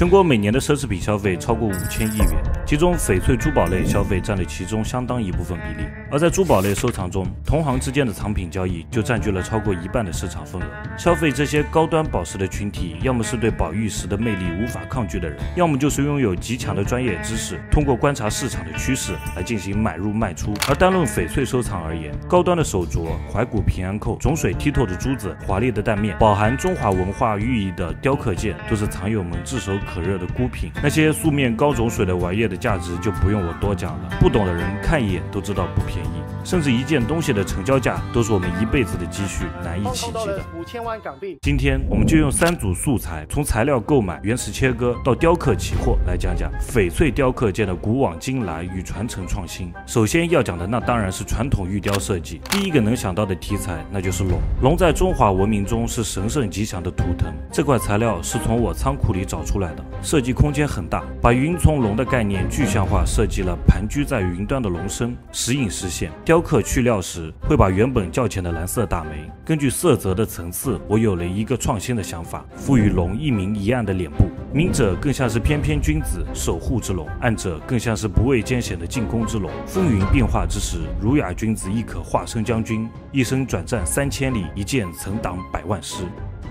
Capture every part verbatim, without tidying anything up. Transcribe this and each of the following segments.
全国每年的奢侈品消费超过五千亿元，其中翡翠珠宝类消费占了其中相当一部分比例。而在珠宝类收藏中，同行之间的藏品交易就占据了超过一半的市场份额。消费这些高端宝石的群体，要么是对宝玉石的魅力无法抗拒的人，要么就是拥有极强的专业知识，通过观察市场的趋势来进行买入卖出。而单论翡翠收藏而言，高端的手镯、怀古平安扣、种水剔透的珠子、华丽的蛋面，饱含中华文化寓意的雕刻件，都是藏友们炙手可热的孤品。那些素面高种水的玩意的价值就不用我多讲了，不懂的人看一眼都知道不便宜，甚至一件东西的成交价都是我们一辈子的积蓄难以企及的。 五千万港币。 今天我们就用三组素材，从材料购买、原石切割到雕刻起货，来讲讲翡翠雕刻界的古往今来与传承创新。首先要讲的那当然是传统玉雕设计，第一个能想到的题材那就是龙。龙在中华文明中是神圣吉祥的图腾，这块材料是从我仓库里找出来的，设计空间很大，把云从龙的概念具象化，设计了盘踞在云端的龙身，时隐时现。雕刻去料时，会把原本较浅的蓝色大眉，根据色泽的层次，我有了一个创新的想法，赋予龙一明一暗的脸部，明者更像是翩翩君子守护之龙，暗者更像是不畏艰险的进攻之龙。风云变化之时，儒雅君子亦可化身将军，一生转战三千里，一剑曾挡百万师。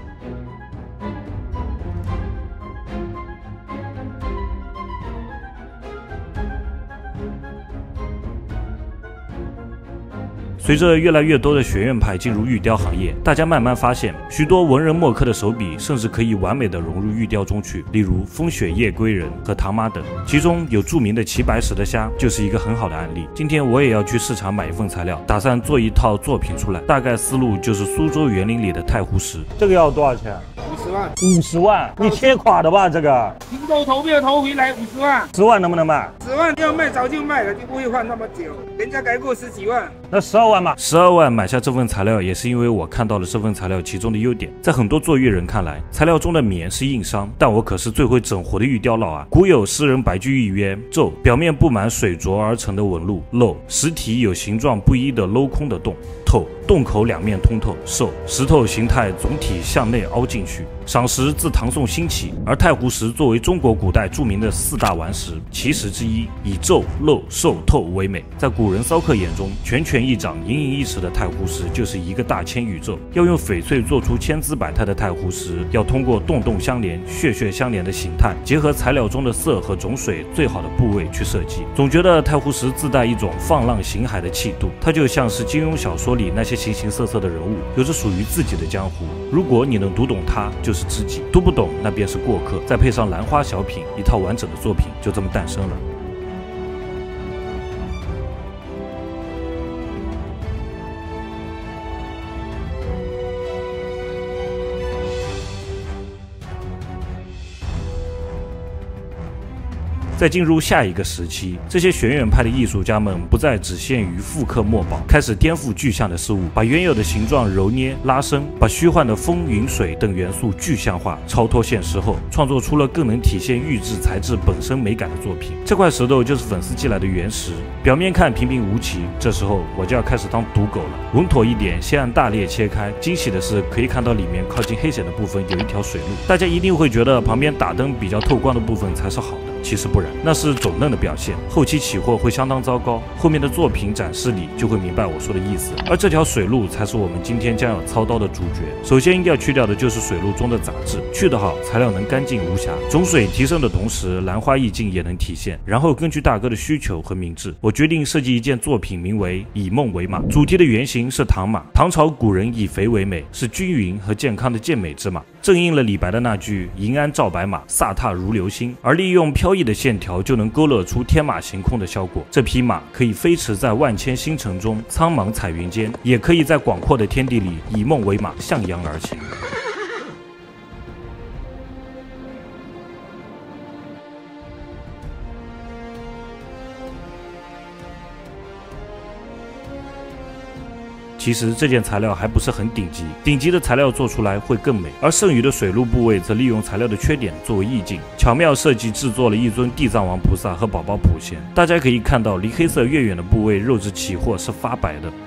随着越来越多的学院派进入玉雕行业，大家慢慢发现，许多文人墨客的手笔甚至可以完美的融入玉雕中去，例如风雪夜归人和唐马等，其中有著名的齐白石的虾就是一个很好的案例。今天我也要去市场买一份材料，打算做一套作品出来，大概思路就是苏州园林里的太湖石。这个要多少钱？ 五十万。 五十万？你切垮的吧？这个听众投票投回来五十万， 十万能不能卖？ 十万要卖早就卖了，就不会换那么久。人家改过十几万， 那十二万嘛。十二万买下这份材料，也是因为我看到了这份材料其中的优点。在很多做玉人看来，材料中的棉是硬伤，但我可是最会整活的玉雕佬啊！古有诗人白居易曰：皱，表面布满水琢而成的纹路；镂，实体有形状不一的镂空的洞；透，洞口两面通透；瘦，石头形态总体向内凹进去。赏石自唐宋兴起，而太湖石作为中国古代著名的四大顽石，其石之一，以皱、镂、瘦、透为美。在古人骚客眼中，拳拳一掌、盈盈一尺的太湖石就是一个大千宇宙。要用翡翠做出千姿百态的太湖石，要通过洞洞相连、穴穴相连的形态，结合材料中的色和种水最好的部位去设计。总觉得太湖石自带一种放浪形骸的气度，它就像是金庸小说里那些形形色色的人物，有着属于自己的江湖。如果你能读懂它，就是知己；读不懂，那便是过客。再配上兰花小品，一套完整的作品就这么诞生了。在进入下一个时期，这些学院派的艺术家们不再只限于复刻墨宝，开始颠覆具象的事物，把原有的形状揉捏拉伸，把虚幻的风云水等元素具象化，超脱现实后，创作出了更能体现玉质材质本身美感的作品。这块石头就是粉丝寄来的原石，表面看平平无奇，这时候我就要开始当赌狗了。稳妥一点，先按大裂切开。惊喜的是，可以看到里面靠近黑显的部分有一条水路。大家一定会觉得旁边打灯比较透光的部分才是好的。其实不然，那是肿嫩的表现，后期起货会相当糟糕。后面的作品展示里就会明白我说的意思。而这条水路才是我们今天将要操刀的主角。首先要去掉的就是水路中的杂质，去得好，材料能干净无瑕，种水提升的同时，兰花意境也能体现。然后根据大哥的需求和明智，我决定设计一件作品，名为以梦为马，主题的原型是唐马。唐朝古人以肥为美，是均匀和健康的健美之马，正应了李白的那句银鞍照白马，飒沓如流星。而利用飘逸的线条就能勾勒出天马行空的效果。这匹马可以飞驰在万千星辰中，苍茫彩云间，也可以在广阔的天地里以梦为马，向阳而行。其实这件材料还不是很顶级，顶级的材料做出来会更美。而剩余的水路部位则利用材料的缺点作为意境，巧妙设计制作了一尊地藏王菩萨和宝宝普贤。大家可以看到，离黑色越远的部位，肉质起货是发白的。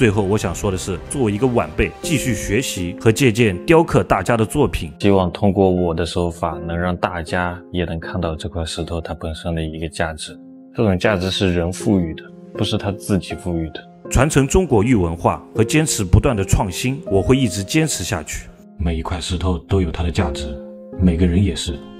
最后我想说的是，作为一个晚辈，继续学习和借鉴雕刻大家的作品， 希望通过我的手法能让大家也能看到这块石头它本身的一个价值，这种价值是人赋予的，不是他自己赋予的。 传承中国玉文化和坚持不断的创新，我会一直坚持下去。 每一块石头都有它的价值，每个人也是。